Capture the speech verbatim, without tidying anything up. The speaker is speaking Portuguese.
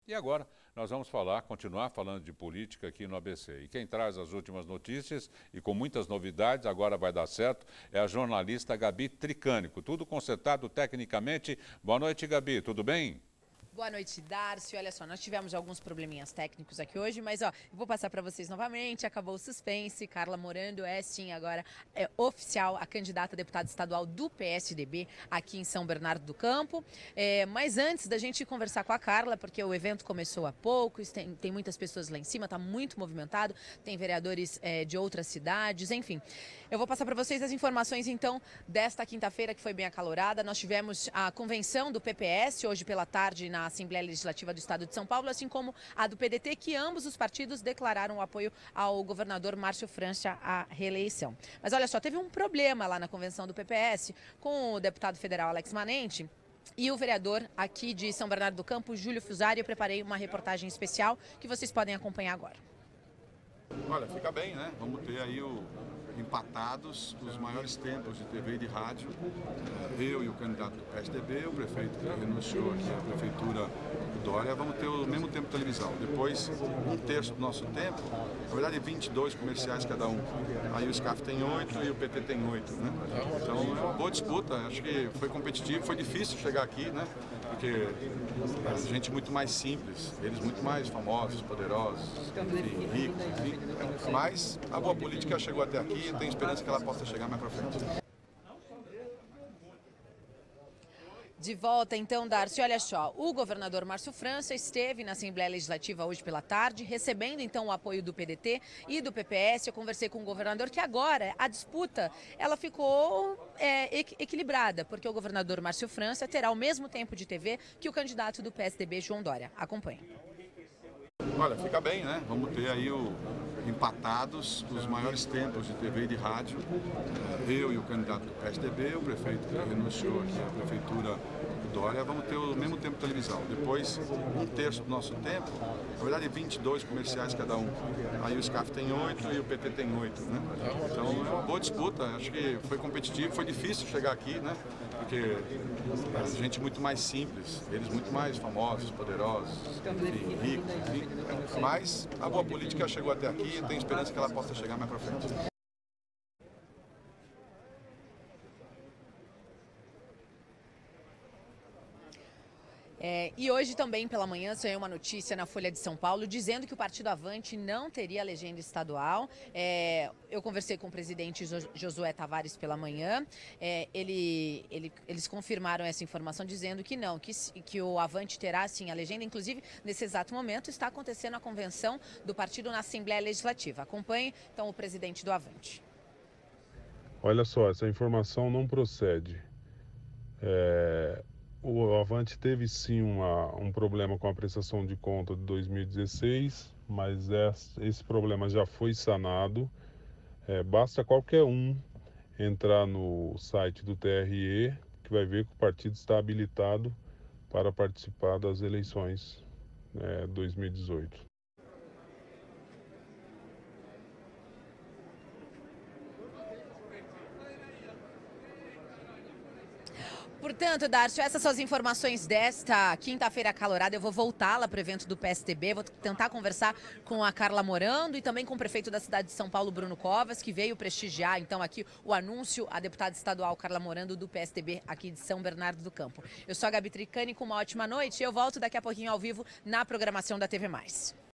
E agora nós vamos falar, continuar falando de política aqui no A B C. E quem traz as últimas notícias e com muitas novidades, agora vai dar certo, é a jornalista Gabi Tricânico. Tudo consertado tecnicamente. Boa noite, Gabi, tudo bem? Boa noite, Darcy. Olha só, nós tivemos alguns probleminhas técnicos aqui hoje, mas ó, eu vou passar para vocês novamente. Acabou o suspense. Carla Morando é sim agora é oficial a candidata a deputada estadual do P S D B aqui em São Bernardo do Campo. É, mas antes da gente conversar com a Carla, porque o evento começou há pouco, tem, tem muitas pessoas lá em cima, está muito movimentado, tem vereadores é, de outras cidades, enfim. Eu vou passar para vocês as informações então desta quinta-feira que foi bem acalorada. Nós tivemos a convenção do P P S hoje pela tarde na Assembleia Legislativa do Estado de São Paulo, assim como a do P D T, que ambos os partidos declararam o apoio ao governador Márcio França à reeleição. Mas olha só, teve um problema lá na convenção do P P S com o deputado federal Alex Manente e o vereador aqui de São Bernardo do Campo, Júlio Fusari. Eu preparei uma reportagem especial que vocês podem acompanhar agora. Olha, fica bem, né? Vamos ter aí o, empatados os maiores tempos de T V e de rádio. Eu e o candidato do P S D B, o prefeito que renunciou aqui à prefeitura do Dória, vamos ter o mesmo tempo de televisão. Depois, um terço do nosso tempo, na verdade vinte e dois comerciais cada um. Aí o S C A F tem oito e o P T tem oito, né? Então é uma boa disputa, acho que foi competitivo, foi difícil chegar aqui, né? Porque é gente muito mais simples, eles muito mais famosos, poderosos, enfim, ricos, enfim. Mas a boa política chegou até aqui e tenho esperança que ela possa chegar mais para frente. De volta então, Darcy, olha só, o governador Márcio França esteve na Assembleia Legislativa hoje pela tarde, recebendo então o apoio do P D T e do P P S. Eu conversei com o governador que agora a disputa ela ficou é, equilibrada, porque o governador Márcio França terá o mesmo tempo de T V que o candidato do P S D B, João Dória. Acompanhe. Olha, fica bem, né? Vamos ter aí o, empatados os maiores tempos de T V e de rádio. Eu e o candidato do P S D B, o prefeito que renunciou aqui à prefeitura do Dória, vamos ter o mesmo tempo de televisão. Depois, um terço do nosso tempo, na verdade vinte e dois comerciais cada um. Aí o S C A F tem oito e o P T tem oito, né? Então é uma boa disputa, acho que foi competitivo, foi difícil chegar aqui, né? Porque é gente muito mais simples, eles muito mais famosos, poderosos, enfim, ricos, enfim. Mas a boa política chegou até aqui e tenho esperança que ela possa chegar mais para frente. É, e hoje também pela manhã saiu uma notícia na Folha de São Paulo dizendo que o Partido Avante não teria legenda estadual. É, eu conversei com o presidente Josué Tavares pela manhã, é, ele, ele, eles confirmaram essa informação dizendo que não, que, que o Avante terá sim a legenda. Inclusive, nesse exato momento está acontecendo a convenção do partido na Assembleia Legislativa. Acompanhe então o presidente do Avante. Olha só, essa informação não procede. É... O Avante teve sim uma, um problema com a prestação de conta de dois mil e dezesseis, mas esse problema já foi sanado. É, basta qualquer um entrar no site do T R E, que vai ver que o partido está habilitado para participar das eleições é, dois mil e dezoito. Portanto, Darcio, essas são as informações desta quinta-feira acalorada. Eu vou voltar lá para o evento do P S D B, vou tentar conversar com a Carla Morando e também com o prefeito da cidade de São Paulo, Bruno Covas, que veio prestigiar, então, aqui o anúncio, a deputada estadual Carla Morando do P S D B aqui de São Bernardo do Campo. Eu sou a Gabi Tricânico, uma ótima noite e eu volto daqui a pouquinho ao vivo na programação da T V Mais.